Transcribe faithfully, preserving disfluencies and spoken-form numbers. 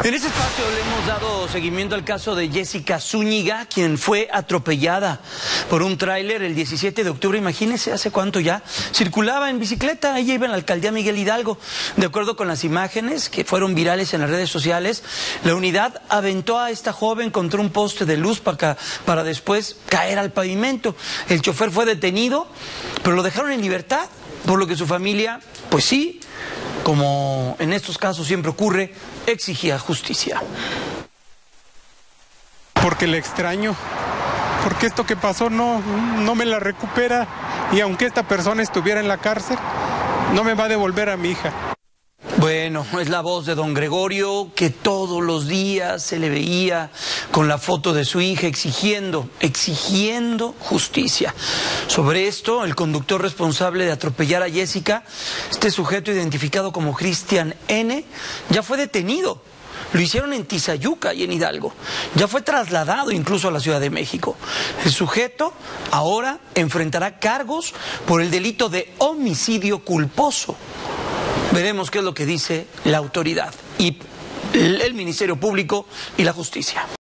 En este espacio le hemos dado seguimiento al caso de Jessica Zúñiga, quien fue atropellada por un tráiler el diecisiete de octubre. Imagínense, hace cuánto ya. Circulaba en bicicleta, ella iba en la alcaldía Miguel Hidalgo. De acuerdo con las imágenes que fueron virales en las redes sociales, la unidad aventó a esta joven contra un poste de luz para, para después caer al pavimento. El chofer fue detenido, pero lo dejaron en libertad, por lo que su familia, pues sí, como en estos casos siempre ocurre, exigía justicia. Porque le extraño, porque esto que pasó no, no me la recupera, y aunque esta persona estuviera en la cárcel, no me va a devolver a mi hija. Bueno, es la voz de don Gregorio, que todos los días se le veía con la foto de su hija exigiendo, exigiendo justicia. Sobre esto, el conductor responsable de atropellar a Jessica, este sujeto identificado como Cristian N., ya fue detenido. Lo hicieron en Tizayuca y en Hidalgo. Ya fue trasladado incluso a la Ciudad de México. El sujeto ahora enfrentará cargos por el delito de homicidio culposo. Veremos qué es lo que dice la autoridad y el Ministerio Público y la Justicia.